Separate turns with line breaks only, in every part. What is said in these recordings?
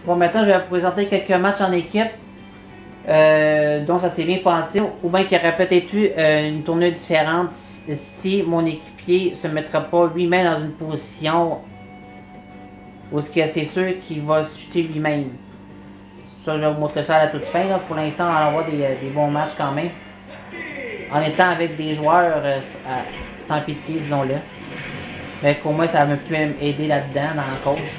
Bon, maintenant, je vais vous présenter quelques matchs en équipe dont ça s'est bien passé, ou bien qu'il y aurait peut-être eu une tournure différente si mon équipier se mettrait pas lui-même dans une position où c'est sûr qu'il va se chuter lui-même. Ça, je vais vous montrer ça à la toute fin. Là. Pour l'instant, on va avoir des bons matchs quand même. En étant avec des joueurs sans pitié, disons-le. Mais qu'au moins, ça m'a pu aider là-dedans, dans la cause.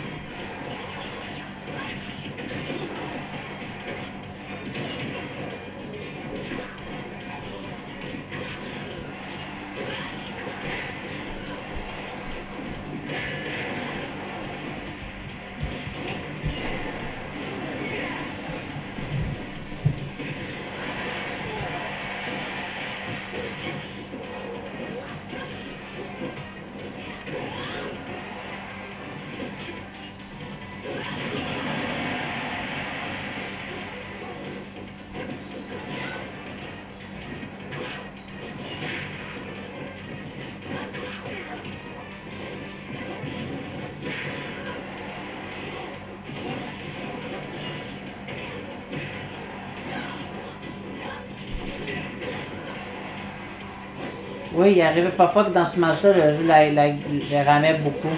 Oui, il arrivait parfois que dans ce match-là, le jeu la ramait beaucoup.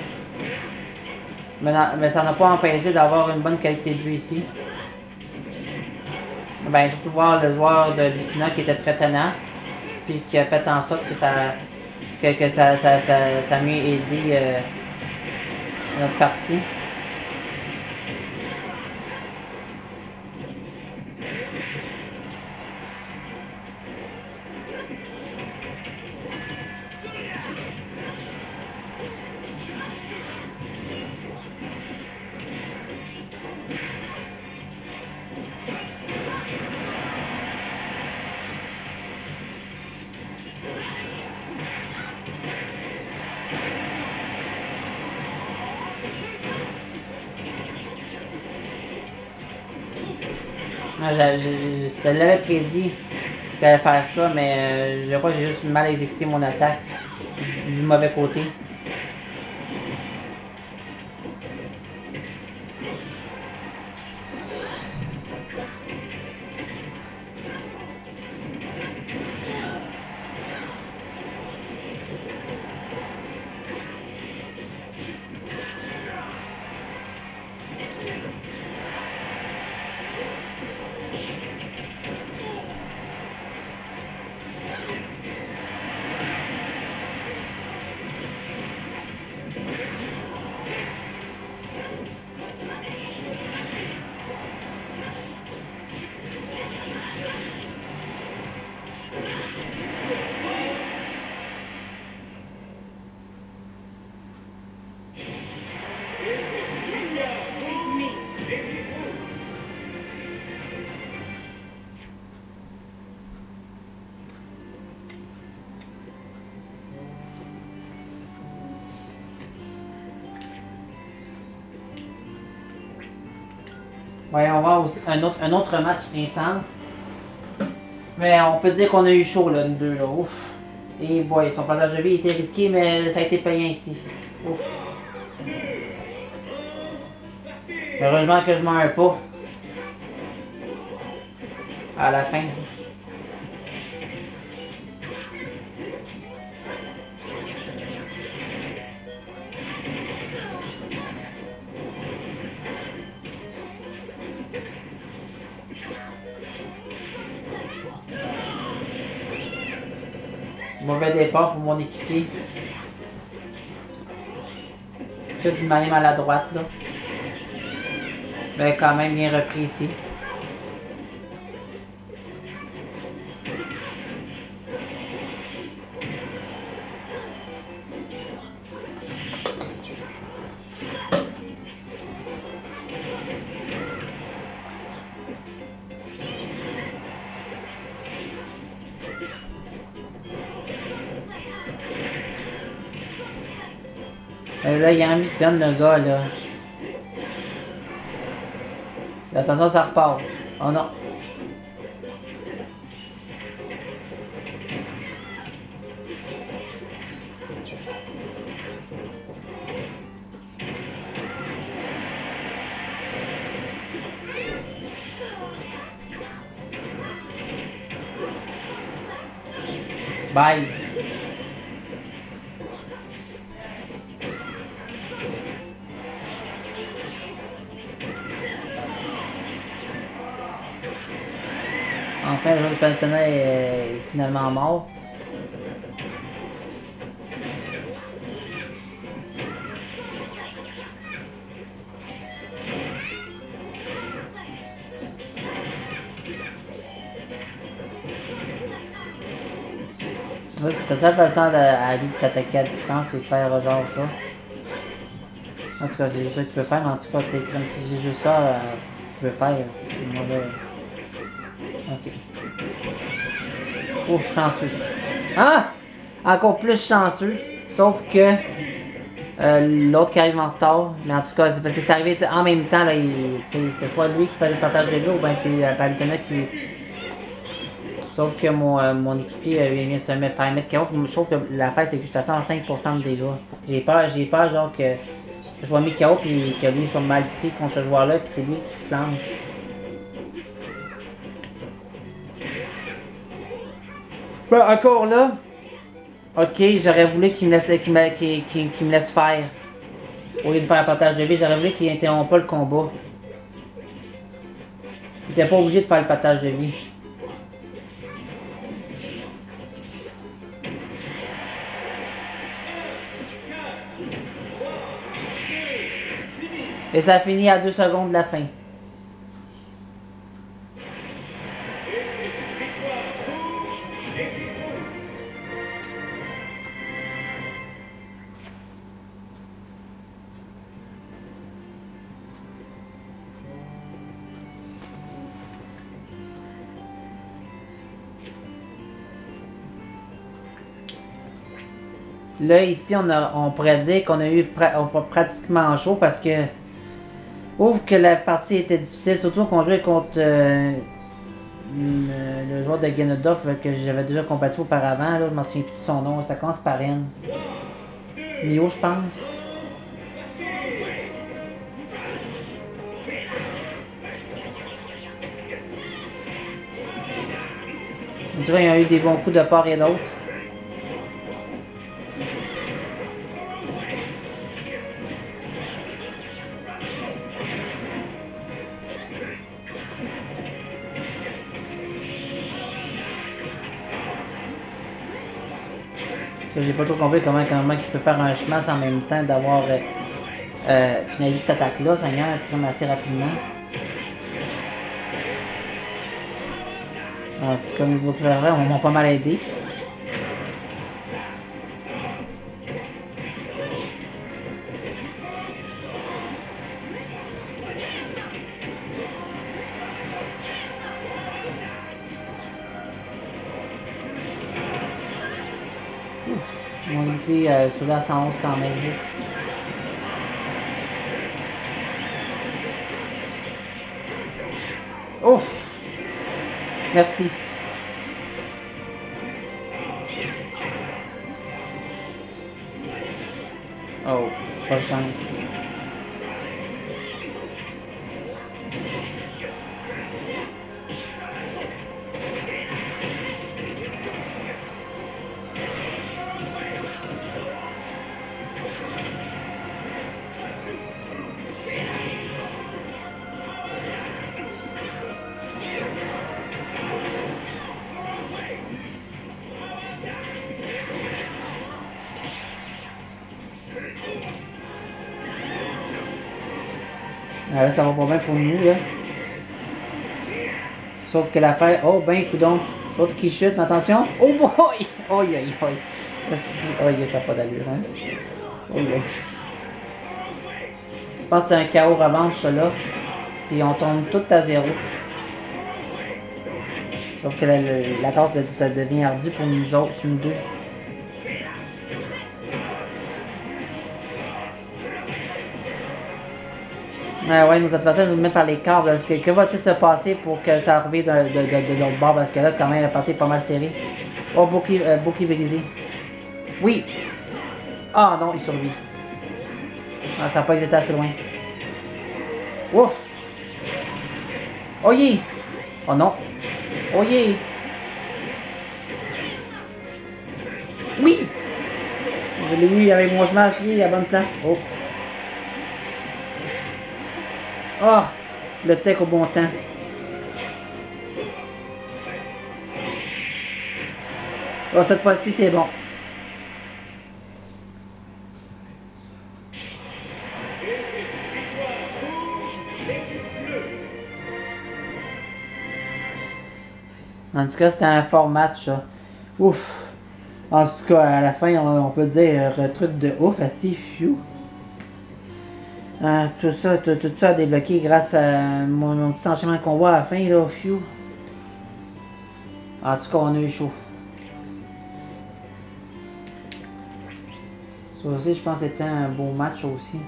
Mais ça n'a pas empêché d'avoir une bonne qualité de jeu ici. Ben, surtout voir le joueur de Lucina qui était très tenace, puis qui a fait en sorte que ça a mieux aidé notre partie. Je l'avais prédit que j'allais faire ça, mais je crois que j'ai juste mal exécuté mon attaque du mauvais côté. Ouais, on va voir un autre match intense. Mais on peut dire qu'on a eu chaud là, nous deux là. Ouf. Et boy, son partage de vie était risqué, mais ça a été payant ici. Ouf. Heureusement que je meurs pas. À la fin. Mauvais départ pour mon équipier. Tout d'une manière maladroite là. Mais quand même bien repris ici. Là, il ambitionne le gars, là. Attention, ça repart. Oh non. Bye. Enfin, le partenaire est finalement mort. Ouais, c'est la seule façon à lui de t'attaquer à distance, c'est de faire genre ça. En tout cas, c'est juste ça que tu peux faire, mais en tout cas, c'est comme si j'ai juste ça, tu peux faire. C'est mauvais. Ok. Ouf, chanceux. Ah! Encore plus chanceux. Sauf que l'autre qui arrive en retard. Mais en tout cas, c'est parce que c'est arrivé en même temps. Là, c'était soit lui qui faisait le partage de vie ou bien c'est Palutena qui. Sauf que mon équipier vient se faire mettre KO. Je trouve que l'affaire c'est que je suis à 105% de dégâts. J'ai peur genre que je sois mis KO puis que lui soit mal pris contre ce joueur là puis c'est lui qui flanche. Ben, encore là. Ok, j'aurais voulu qu'il me laisse qu'il me laisse faire. Au lieu de faire un partage de vie, j'aurais voulu qu'il n'interrompe pas le combat. Il était pas obligé de faire le partage de vie. Et ça a fini à 2 secondes de la fin. Là, ici, on pourrait dire qu'on a eu pratiquement chaud parce que ouvre que la partie était difficile, surtout qu'on jouait contre le joueur de Ganondorf que j'avais déjà combattu auparavant. Là, je m'en souviens plus de son nom. Ça commence par N. Nio, je pense. On dirait qu'il y a eu des bons coups de part et d'autre. J'ai pas trop compris comment il peut faire un chemin en même temps d'avoir finalisé cette attaque-là, Seigneur, crime assez rapidement. C'est comme vous pouvez voir, on m'a pas mal aidé. Mon équipe celui-là à 111 quand même. Ouf! Merci. Oh, pas de chance. Là, ça va pas bien pour nous, là. Sauf que l'affaire... Oh, ben, coudonc. L'autre qui chute, mais attention. Oh boy! Oi, oi, oi. Oi, ça n'a pas d'allure, hein. Oh, ouais. Je pense que c'est un KO revanche, ça, là. Puis on tombe tout à zéro. Sauf que la tasse, ça devient ardu pour nous autres, nous deux. Ouais, nos adversaires nous mettent par les câbles. Que va-t-il se passer pour que ça arrive de l'autre bord? Parce que là, quand même, la partie est pas mal serrée. Oh, bouclier brisé. Oui! Ah non, il survit. Ah, ça n'a pas été assez loin. Ouf! Oh yeah! Oh non! Oh yeah! Oui! Je l'ai eu avec mon smash, il est à la bonne place. Oh! Oh! Le tech au bon temps. Oh, cette fois-ci, c'est bon. En tout cas, c'était un fort match, ça. Ouf! En tout cas, à la fin, on peut dire truc de ouf à Steve Few. Tout ça a débloqué grâce à mon petit enchaînement de combat à la fin, là, Few. En tout cas, on a eu chaud. Ça aussi, je pense que c'était un beau match aussi.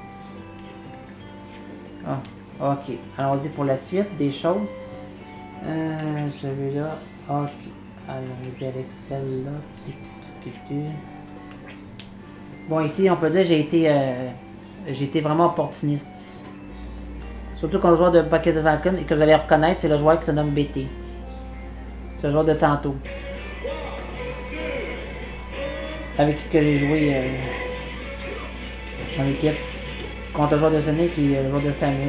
Ah, ok. Allons-y pour la suite des choses. Celui-là. Ok. Allons-y avec celle-là. Bon, ici, on peut dire que j'ai été vraiment opportuniste. Surtout quand le joueur de Pocket Falcon, et que vous allez reconnaître, c'est le joueur qui se nomme BT. C'est le joueur de tantôt. Avec qui que j'ai joué dans l'équipe. Contre le joueur de Sonic et le joueur de Samus.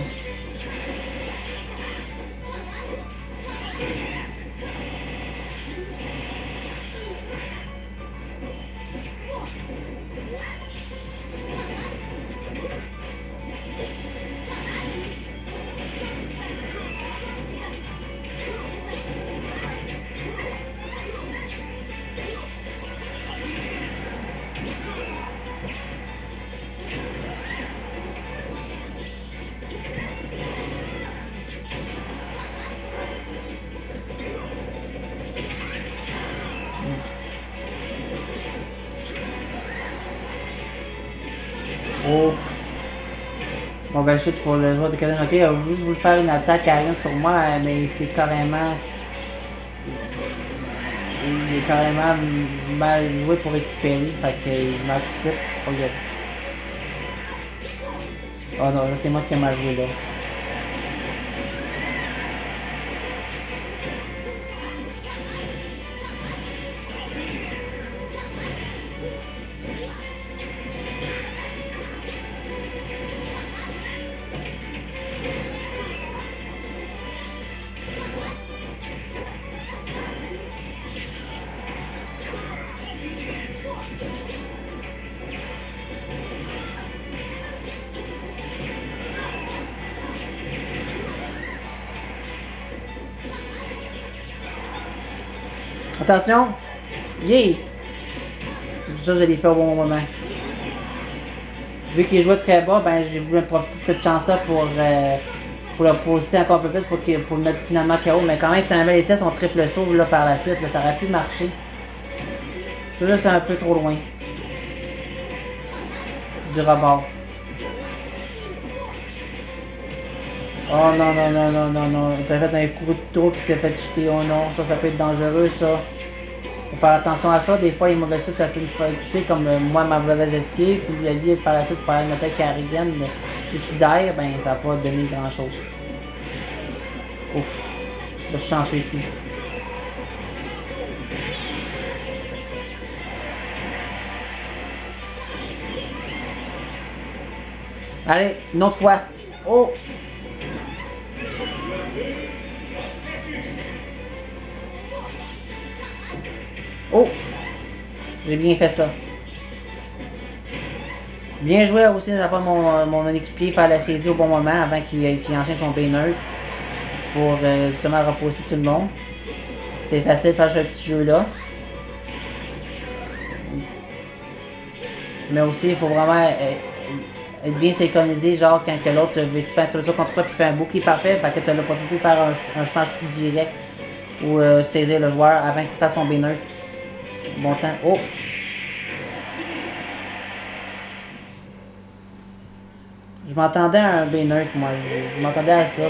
Oh. Bon ben chute pour le joueur de Caden. Ok, il a juste voulu faire une attaque aérienne sur moi, mais c'est carrément... Il est carrément mal joué pour récupérer, fait qu'il m'a tout de suite. Regarde. Oh non, là c'est moi qui ai mal joué là. Attention! Yeah! Ça, je l'ai fait au bon moment. Vu qu'il jouait très bas, ben j'ai voulu profiter de cette chance-là pour le pousser encore un peu plus pour le mettre finalement KO. Mais quand même, c'était un bel essai, son triple saut là, par la suite. Là, ça aurait pu marcher. Ça, là, c'est un peu trop loin. Du rebord. Oh non, non, non, non, non, non. T'as fait un coup de trop qui t'a fait chuter. Oh non, ça peut être dangereux, ça. Faut faire attention à ça. Des fois, les mauvaises choses, ça peut me faire tuer, comme moi, ma mauvaise escape. Puis la vie, par la suite, par une attaque carrigan, suicidaire, ben, ça va pas donner grand chose. Ouf. Là, je suis chanceux ici. Allez, une autre fois. Oh! Oh! J'ai bien fait ça. Bien joué aussi de la part de mon équipier faire la saisie au bon moment avant qu'il enchaîne son banner pour justement reposer tout le monde. C'est facile de faire ce petit jeu là. Mais aussi il faut vraiment être bien synchronisé, genre quand l'autre veut se faire introduire contre toi et fait un bouclier parfait, fait que tu as l'opportunité de faire un chemin plus direct ou saisir le joueur avant qu'il fasse son banner. Bon temps. Oh! Je m'attendais à un banner, moi. Je m'attendais à ça.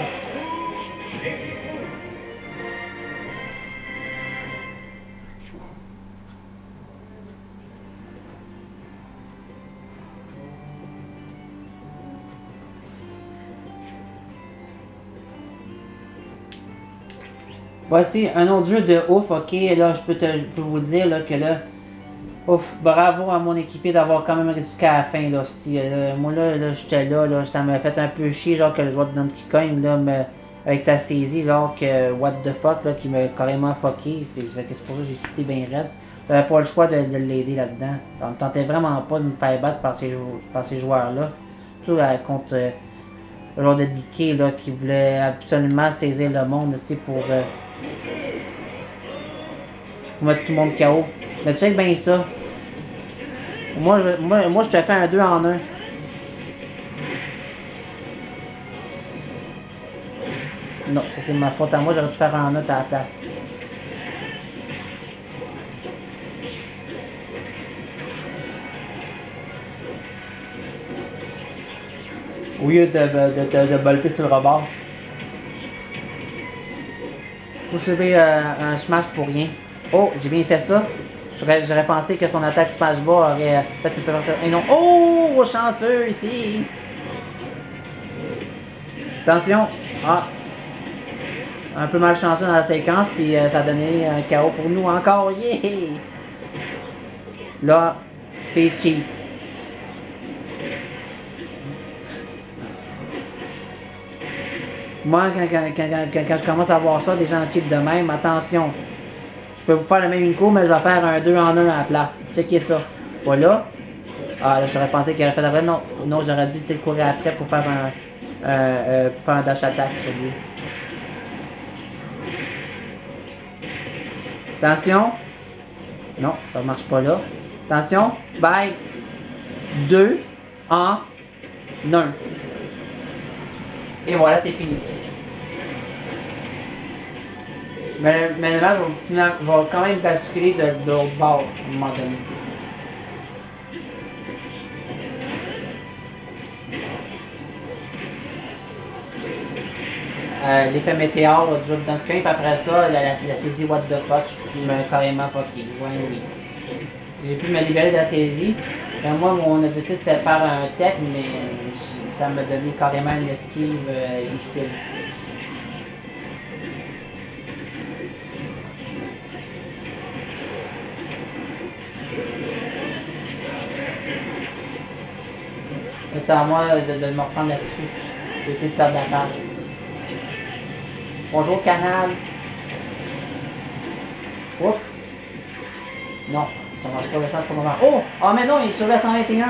Voici un autre jeu de ouf, ok. Là, je peux vous dire là, que là, Ouf, bravo à mon équipier d'avoir quand même réussi jusqu'à la fin, là. Moi, là j'étais là, ça m'a fait un peu chier, genre, que le joueur de Donkey Kong, là, avec sa saisie, genre, que, what the fuck, là, qui m'a carrément fucké. Fait que c'est pour ça que j'ai chuté bien raide. J'avais pas le choix de l'aider là-dedans. On me tentait vraiment pas de me faire battre par ces joueurs-là. Toujours contre le joueur de DK, là, qui voulait absolument saisir le monde, c'est pour mettre tout le monde KO. Mais check bien ça. Moi, je te fais un 2 en 1. Non, ça c'est ma faute à moi, j'aurais dû faire un 1 à la place. Au lieu de bolper sur le rebord. Vous savez un smash pour rien. Oh, j'ai bien fait ça. J'aurais pensé que son attaque smash bas aurait fait une perfection. Et non. Oh, chanceux ici. Attention. Ah. Un peu malchanceux dans la séquence, puis ça a donné un KO pour nous encore. Yeah! Là, t'es cheap. Moi, quand je commence à voir ça, des gens cheap de même, attention. Je peux vous faire le même coup, mais je vais faire un 2 en 1 à la place. Checkez ça. Voilà. Ah, là, j'aurais pensé qu'il aurait fait après. Non, non, j'aurais dû peut-être courir après pour faire un dash attack sur lui. Attention. Non, ça ne marche pas là. Attention. Bye. 2 en 1. Et voilà, c'est fini. Mais le match va quand même basculer de l'autre bord à un moment donné. L'effet météore du jeu de Donkey Kong, puis après ça, la saisie What the fuck, il m'a carrément fucké. Ouais, oui. J'ai pu me libérer de la saisie. Moi, mon objectif c'était de faire un tech, mais ça m'a donné carrément une esquive utile. C'est à moi de me reprendre là-dessus. J'étais de perdre la face. Bonjour canal. Oups. Non, ça marche pas, je pense pour le moment. Oh! Ah mais non, il est sur la 121.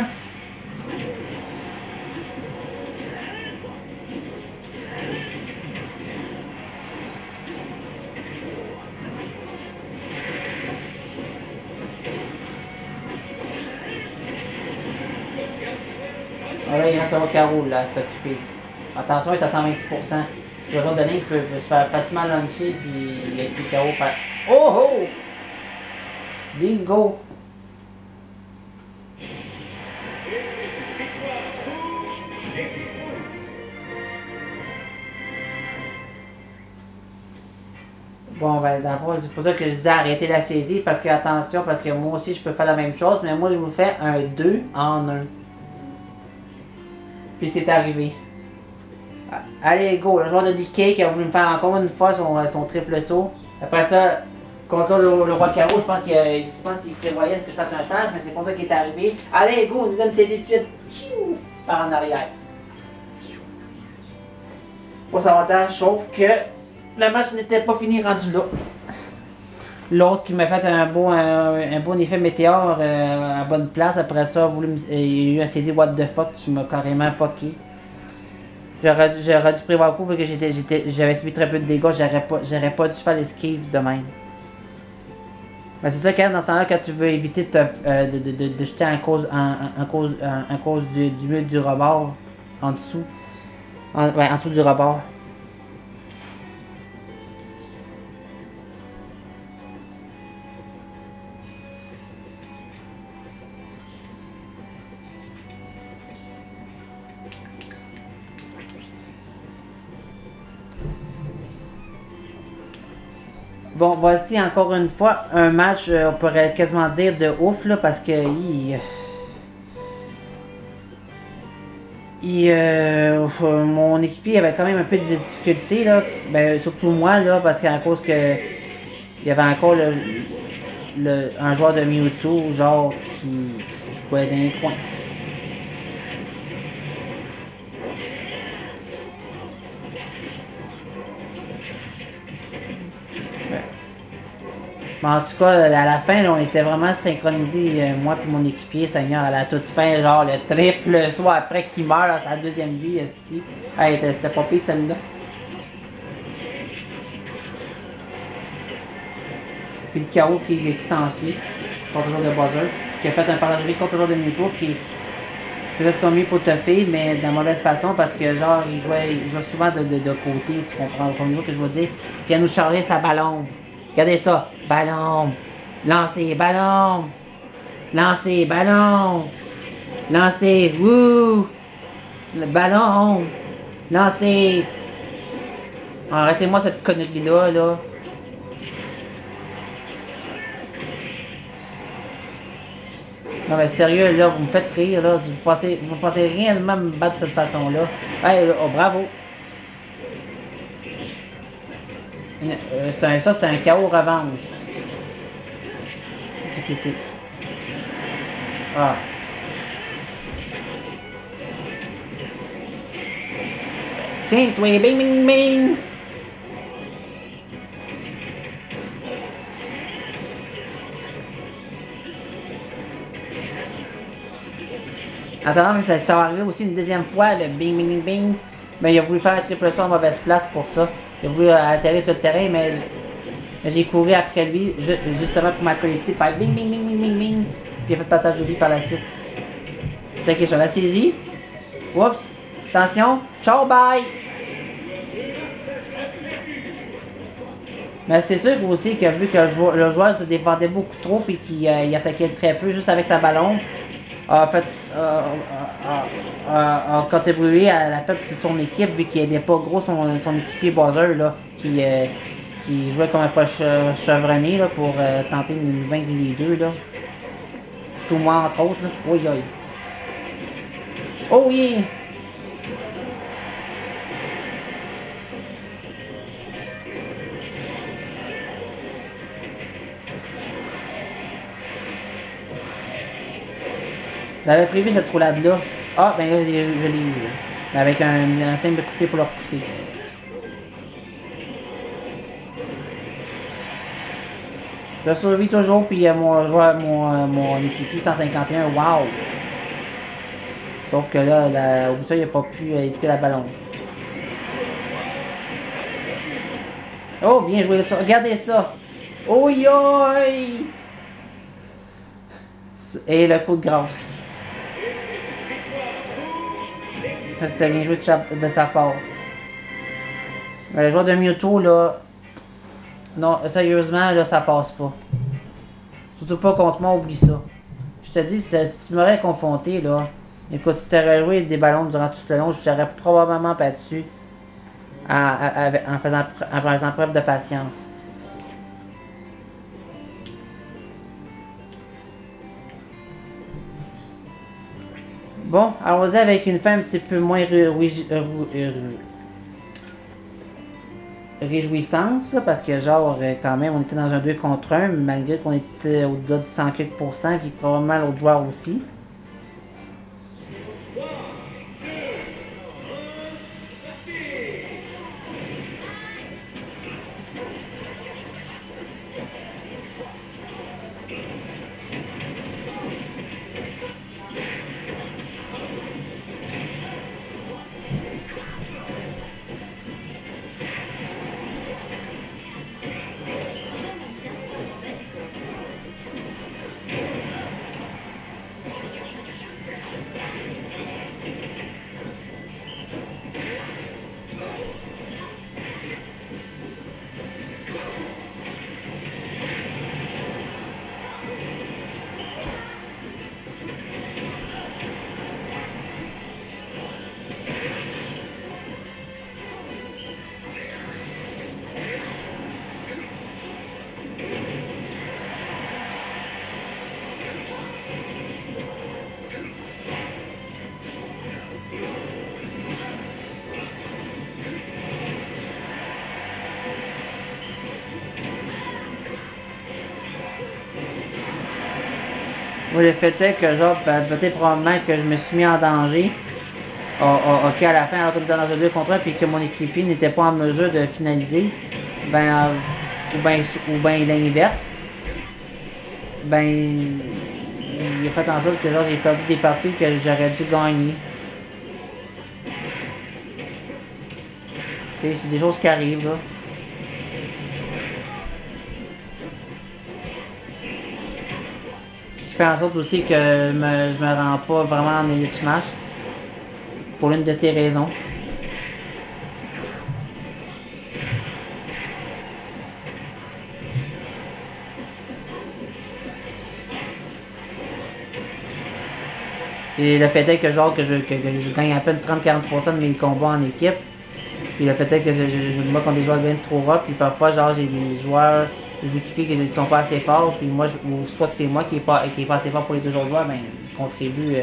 Ah là, il reste un carreau là, c'est occupé. Attention, il est à 126%. Le joueur de ligne peut se faire facilement luncher puis il est plus KO par. Oh oh! Bingo! Bon, ben, d'abord, c'est pour ça que je dis arrêter la saisie, parce que, attention, parce que moi aussi, je peux faire la même chose, mais moi, je vous fais un 2 en 1. Puis c'est arrivé. Allez, go, le joueur de DK qui a voulu me faire encore une fois son triple saut. Après ça, contre le roi carreau, je pense qu'il prévoyait que je fasse un smash, mais c'est pour ça qu'il est arrivé. Allez, go, nous donne saisie tout de suite. Tu pars en arrière. Pour avantage, sauf que le match n'était pas fini rendu là. L'autre qui m'a fait un bon effet météore à bonne place. Après ça, il y a eu un saisie what the fuck qui m'a carrément fucké. J'aurais dû prévoir le coup vu que j'avais subi très peu de dégâts. J'aurais pas dû faire l'esquive de même. Mais c'est ça quand même dans ce temps-là, quand tu veux éviter de jeter en cause du mur du rebord en dessous. En dessous du rebord. Bon, voici encore une fois un match, on pourrait quasiment dire de ouf, là, parce que mon équipier avait quand même un peu de difficultés, là, ben, surtout moi, là, parce qu'à cause que il y avait encore un joueur de Mewtwo, genre, qui jouait dans les coins. Mais en tout cas, à la fin, là, on était vraiment synchronisés, moi et mon équipier, Seigneur, à la toute fin, genre le triple soit après qu'il meurt à sa deuxième vie, esti. Hey, c'était pas pire celle-là. Puis le chaos qui s'ensuit, contre le joueur de Buzzer, qui a fait un partage de vie contre le joueur de Mewtwo, qui faisait son mieux pour tuffer, mais de la mauvaise façon, parce que genre, il jouait souvent de côté, tu comprends au niveau que je veux dire. Puis elle nous chargeait sa ballon. Regardez ça. Ballon. Lancer. Ballon. Lancer. Ballon. Lancer. Wouh. Le ballon. Lancer. Arrêtez-moi cette connerie-là, là. Non mais sérieux, là, vous me faites rire, là. Vous pensez réellement me battre de cette façon-là. Hey, oh, bravo. Ça, c'est un chaos revanche. Sécurité. Ah. Tiens, toi, bing, bing, bing! Attends, mais ça va arriver aussi une deuxième fois, le bing, bing, bing, bing. Mais il a voulu faire un triple saut en mauvaise place pour ça. Il a voulu atterrir sur le terrain, mais j'ai couru après lui, justement pour ma collective, faire bing, bing, bing, bing, bing, bing. Puis il a fait partage de vie par la suite. Ok, je l'ai saisi. Oups. Attention. Ciao, bye. Mais c'est sûr aussi que vu que le joueur se défendait beaucoup trop et qu'il attaquait très peu juste avec sa ballon, a fait a contribué à la perte de son équipe vu qu'il n'aidait pas gros son équipier Bowser là, qui jouait comme un proche chevronné là, pour tenter de vaincre les deux là. Tout moi entre autres là. Oui, oui. Oh oui! J'avais prévu cette roulade-là. Ah, ben là, je l'ai eu. Là. Avec un simple coupé pour le repousser. Je survis toujours, puis mon équipier 151, wow! Sauf que là, au bout de ça, il n'a pas pu éviter la ballon. Oh, bien joué. Regardez ça! Oh, yoï! Et le coup de grâce. Ça, c'était bien joué de sa part. Mais le joueur de Mewtwo, là... Non, sérieusement, là, ça passe pas. Surtout pas contre moi, oublie ça. Je te dis, si tu m'aurais confronté, là... Écoute, tu t'aurais joué des ballons durant tout le long, je t'aurais probablement battu en faisant preuve de patience. Bon, allons-y avec une fin un petit peu moins réjouissance, là, parce que genre, quand même, on était dans un 2 contre 1, malgré qu'on était au-delà de 100 quelques %, puis probablement l'autre joueur aussi. Moi, le fait est que, genre, peut-être probablement que je me suis mis en danger. Ok, à la fin, alors que nous dans un 2 contre 1, puis que mon équipier n'était pas en mesure de finaliser, ben, ou ben l'inverse, ben, il a fait en sorte que, genre, j'ai perdu des parties que j'aurais dû gagner. Ok, c'est des choses qui arrivent, là. Qui fait en sorte aussi que je me rends pas vraiment en Elite Smash. Pour l'une de ces raisons. Et le fait est que genre que je gagne à peine 30-40% de mes combats en équipe. Puis le fait est que je me bats contre des joueurs bien trop rough. Puis parfois genre j'ai des joueurs, des équipiers qui ne sont pas assez forts. Puis moi, ou soit que c'est moi qui est pas assez fort pour les deux autres joueurs, ben ils contribuent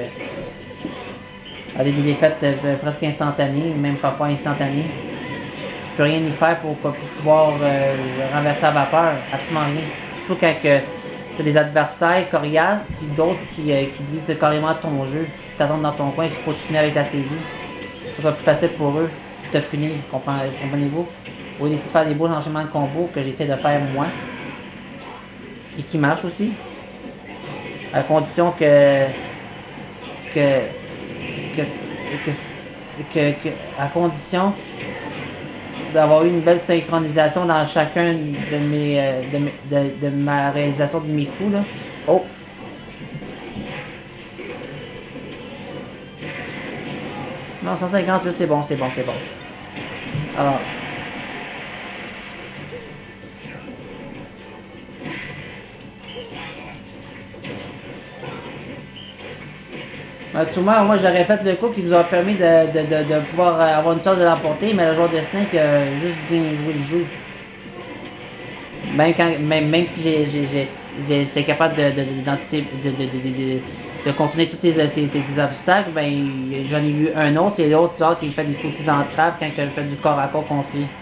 à des défaites presque instantanées, même parfois instantanées. Je peux rien y faire pour pouvoir renverser la vapeur, absolument rien. Surtout quand tu as des adversaires coriaces, puis d'autres qui disent carrément ton jeu, qui t'attendent dans ton coin et qui continuent avec ta saisie. Ça sera plus facile pour eux de te punir, comprenez-vous? Ou d'essayer de faire des beaux enchaînements de combos que j'essaie de faire moi. Et qui marchent aussi. À condition à condition d'avoir eu une belle synchronisation dans chacun de mes de ma réalisation de mes coups là. Oh! Non, 158, c'est bon, c'est bon, c'est bon. Alors. Tout le monde, moi j'aurais fait le coup qui nous a permis de pouvoir avoir une chance de l'emporter, mais le joueur de Snake a juste bien joué le jeu. Même si j'étais capable de continuer tous ces obstacles, ben j'en ai eu un autre, c'est l'autre genre qui fait des foutus entraves quand je fais du corps à corps contre lui.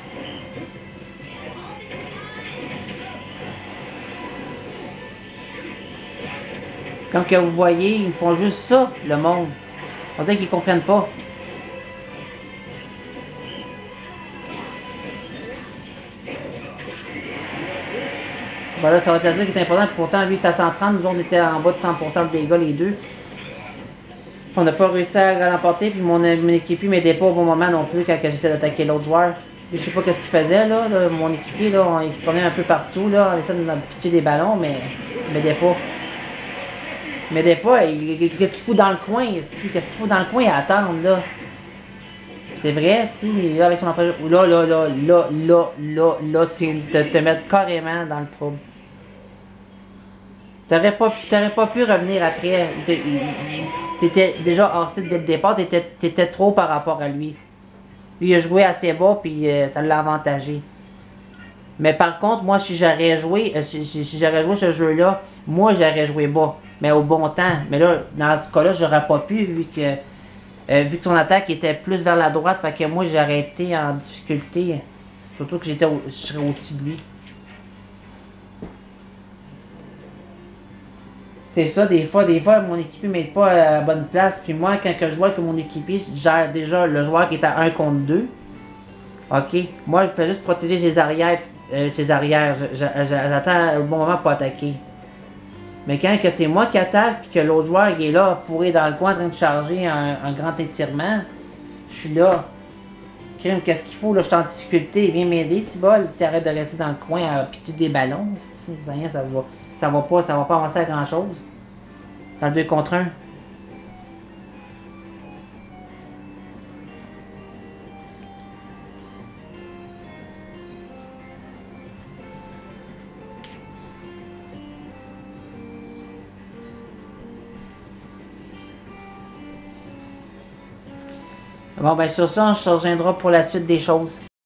Comme que vous voyez, ils font juste ça, le monde. On dirait qu'ils comprennent pas. Voilà, ça va être ça qui est important. Pourtant, lui, il est à 130. Nous, on était en bas de 100% de dégâts, les deux. On n'a pas réussi à l'emporter. Puis mon équipier m'aidait pas au bon moment non plus quand j'essaie d'attaquer l'autre joueur. Je sais pas qu'est-ce qu'il faisait, là. Mon équipier, là, il se prenait un peu partout, là. On essayait de pitcher des ballons, mais il m'aidait pas. M'aidait pas, qu'est-ce qu'il fout dans le coin ici? Qu'est-ce qu'il fout dans le coin à attendre là? C'est vrai, tu sais, là avec son entraîneur. Là, tu te mettre carrément dans le trouble. T'aurais pas pu revenir après. T'étais déjà hors site dès le départ, t'étais trop par rapport à lui. Lui il a joué assez bas puis ça l'a avantagé. Mais par contre, moi si j'aurais joué, si j'aurais joué ce jeu-là, moi j'aurais joué bas. Mais au bon temps. Mais là, dans ce cas-là, j'aurais pas pu vu que son attaque était plus vers la droite. Fait que moi, j'aurais été en difficulté. Surtout que je serais au-dessus de lui. C'est ça, des fois, mon équipier ne m'aide pas à la bonne place. Puis moi, quand je vois que mon équipier gère déjà le joueur qui est à 1 contre 2. Ok, moi, je fais juste protéger ses arrières. J'attends le bon moment pour attaquer. Mais quand c'est moi qui attaque, que l'autre joueur il est là, fourré dans le coin en train de charger un grand étirement, je suis là. Crime, qu'est-ce qu'il faut? Là, je suis en difficulté, viens m'aider, si bol. Si tu arrêtes de rester dans le coin à pitcher des ballons, rien, ça va pas avancer à grand chose. Dans le 2 contre 1. Bon, ben sur ça, on se rejoindra pour la suite des choses.